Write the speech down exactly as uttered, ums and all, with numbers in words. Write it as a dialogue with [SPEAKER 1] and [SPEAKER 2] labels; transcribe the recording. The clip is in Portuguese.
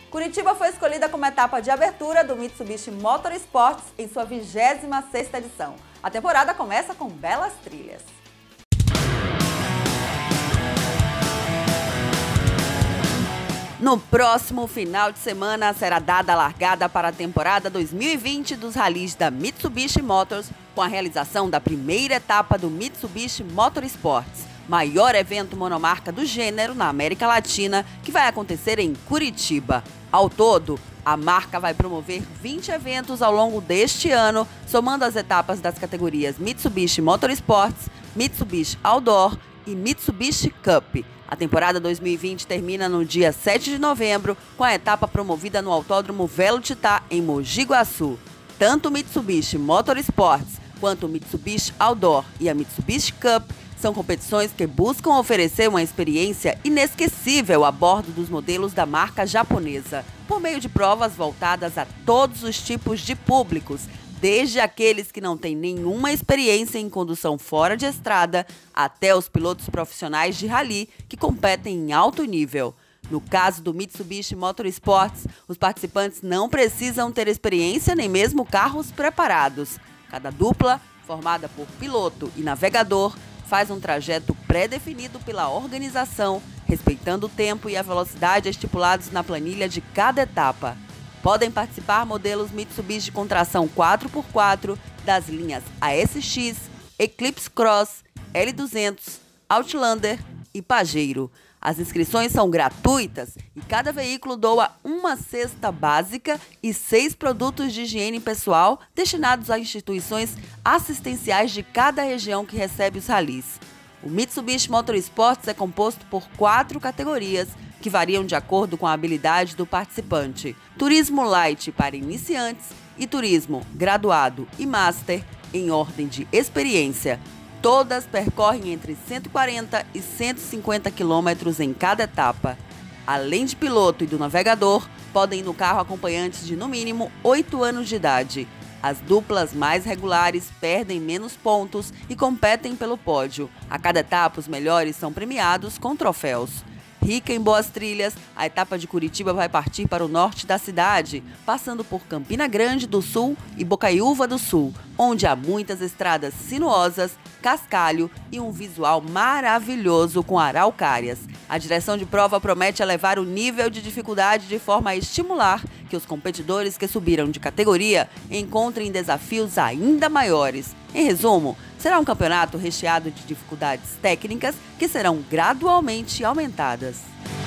[SPEAKER 1] Curitiba foi escolhida como etapa de abertura do Mitsubishi Motorsports em sua vigésima sexta edição. A temporada começa com belas trilhas. No próximo final de semana será dada a largada para a temporada dois mil e vinte dos ralis da Mitsubishi Motors, com a realização da primeira etapa do Mitsubishi Motorsports, maior evento monomarca do gênero na América Latina, que vai acontecer em Curitiba. Ao todo, a marca vai promover vinte eventos ao longo deste ano, somando as etapas das categorias Mitsubishi Motorsports, Mitsubishi Outdoor e Mitsubishi Cup. A temporada dois mil e vinte termina no dia sete de novembro, com a etapa promovida no Autódromo Velocitar, em Mogi Guaçu. Tanto o Mitsubishi Motorsports quanto o Mitsubishi Outdoor e a Mitsubishi Cup são competições que buscam oferecer uma experiência inesquecível a bordo dos modelos da marca japonesa, por meio de provas voltadas a todos os tipos de públicos, desde aqueles que não têm nenhuma experiência em condução fora de estrada, até os pilotos profissionais de rally que competem em alto nível. No caso do Mitsubishi Motorsports, os participantes não precisam ter experiência nem mesmo carros preparados. Cada dupla, formada por piloto e navegador, faz um trajeto pré-definido pela organização, respeitando o tempo e a velocidade estipulados na planilha de cada etapa. Podem participar modelos Mitsubishi com tração quatro por quatro das linhas A S X, Eclipse Cross, L duzentos, Outlander e Pajero. As inscrições são gratuitas e cada veículo doa uma cesta básica e seis produtos de higiene pessoal destinados a instituições assistenciais de cada região que recebe os ralis. O Mitsubishi Motorsports é composto por quatro categorias que variam de acordo com a habilidade do participante: turismo light para iniciantes e turismo graduado e master em ordem de experiência. Todas percorrem entre cento e quarenta e cento e cinquenta quilômetros em cada etapa. Além de piloto e do navegador, podem ir no carro acompanhantes de no mínimo oito anos de idade. As duplas mais regulares perdem menos pontos e competem pelo pódio. A cada etapa, os melhores são premiados com troféus. Rica em boas trilhas, a etapa de Curitiba vai partir para o norte da cidade, passando por Campina Grande do Sul e Bocaiúva do Sul, onde há muitas estradas sinuosas, cascalho e um visual maravilhoso com araucárias. A direção de prova promete elevar o nível de dificuldade de forma a estimular que os competidores que subiram de categoria encontrem desafios ainda maiores. Em resumo, será um campeonato recheado de dificuldades técnicas que serão gradualmente aumentadas.